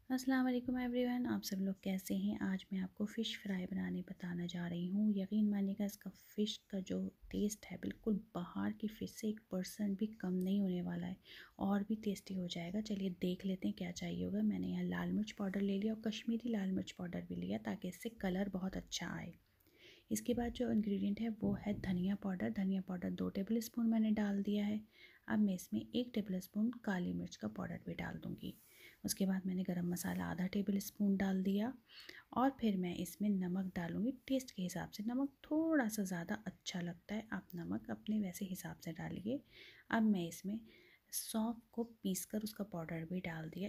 अस्सलाम वालेकुम एवरीवन, आप सब लोग कैसे हैं। आज मैं आपको फ़िश फ्राई बनाने बताना जा रही हूँ। यकीन मानिएगा, इसका फ़िश का जो टेस्ट है बिल्कुल बाहर की फ़िश से 1% भी कम नहीं होने वाला है और भी टेस्टी हो जाएगा। चलिए देख लेते हैं क्या चाहिए होगा। मैंने यहाँ लाल मिर्च पाउडर ले लिया और कश्मीरी लाल मिर्च पाउडर भी लिया ताकि इससे कलर बहुत अच्छा आए। इसके बाद जो इंग्रेडिएंट है वो है धनिया पाउडर। धनिया पाउडर 2 टेबल स्पून मैंने डाल दिया है। अब मैं इसमें 1 टेबल स्पून काली मिर्च का पाउडर भी डाल दूँगी। उसके बाद मैंने गरम मसाला आधा टेबल स्पून डाल दिया और फिर मैं इसमें नमक डालूँगी टेस्ट के हिसाब से। नमक थोड़ा सा ज़्यादा अच्छा लगता है, आप नमक अपने वैसे हिसाब से डालिए। अब मैं इसमें सौंफ को पीसकर उसका पाउडर भी डाल दिया,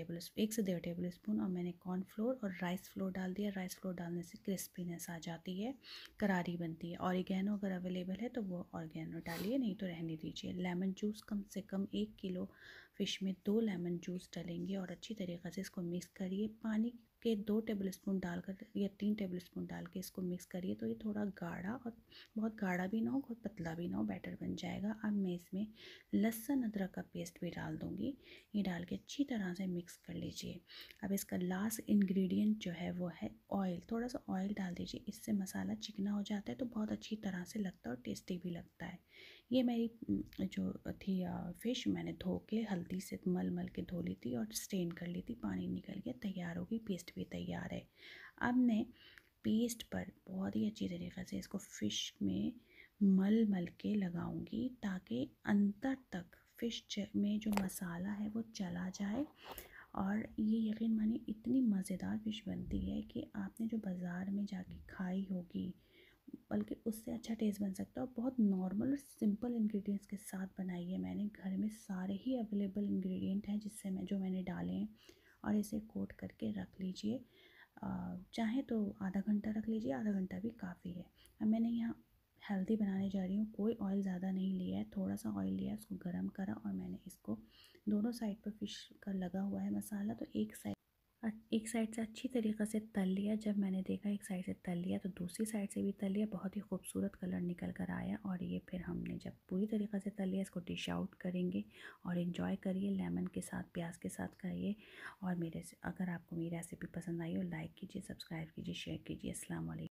1 से 1.5 टेबल स्पून। और मैंने कॉर्नफ्लोर और राइस फ्लोर डाल दिया। राइस फ्लोर डालने से क्रिस्पीनेस आ जाती है, करारी बनती है। ऑरिगेनो अगर अवेलेबल है तो वो ऑरिगेनो डालिए, नहीं तो रहने दीजिए। लेमन जूस कम से कम 1 किलो फ़िश में 2 लेमन जूस डालेंगे और अच्छी तरीक़े से इसको मिक्स करिए। पानी के 2 टेबल स्पून डालकर या 3 टेबल स्पून डाल के इसको मिक्स करिए तो ये थोड़ा गाढ़ा, और बहुत गाढ़ा भी ना हो बहुत पतला भी ना हो, बैटर बन जाएगा। अब मैं इसमें लहसुन अदरक का पेस्ट भी डाल दूँगी। ये डाल के अच्छी तरह से मिक्स कर लीजिए। अब इसका लास्ट इंग्रेडिएंट जो है वो है ऑयल। थोड़ा सा ऑयल डाल दीजिए, इससे मसाला चिकना हो जाता है तो बहुत अच्छी तरह से लगता है और टेस्टी भी लगता है। ये मेरी जो थी फ़िश मैंने धो के हल्दी से मल के धो ली थी और स्टेन कर ली थी, पानी निकल गया, तैयार होगी। पेस्ट भी तैयार है। अब मैं पेस्ट पर बहुत ही अच्छी तरीक़े से इसको फ़िश में मल के लगाऊंगी ताकि अंदर तक फ़िश में जो मसाला है वो चला जाए। और ये यकीन मानिए इतनी मज़ेदार फ़िश बनती है कि आपने जो बाज़ार में जाके खाई होगी बल्कि उससे अच्छा टेस्ट बन सकता है। और बहुत नॉर्मल और सिंपल इंग्रेडिएंट्स के साथ बनाई है मैंने। घर में सारे ही अवेलेबल इंग्रेडिएंट हैं जिससे जो मैंने डाले हैं। और इसे कोट करके रख लीजिए। चाहे तो आधा घंटा रख लीजिए, आधा घंटा भी काफ़ी है। अब मैंने यहाँ हेल्दी बनाने जा रही हूँ, कोई ऑयल ज़्यादा नहीं लिया है, थोड़ा सा ऑयल लिया है, उसको गर्म करा और मैंने इसको दोनों साइड पर फ़िश का लगा हुआ है मसाला, तो एक साइड से अच्छी तरीक़े से तल लिया। जब मैंने देखा एक साइड से तल लिया तो दूसरी साइड से भी तल लिया। बहुत ही खूबसूरत कलर निकल कर आया। और ये फिर हमने जब पूरी तरीक़े से तल लिया, इसको डिश आउट करेंगे और एंजॉय करिए। लेमन के साथ, प्याज के साथ खाइए। और अगर आपको मेरी रेसिपी पसंद आई हो, लाइक कीजिए, सब्सक्राइब कीजिए, शेयर कीजिए। अस्सलाम वालेकुम।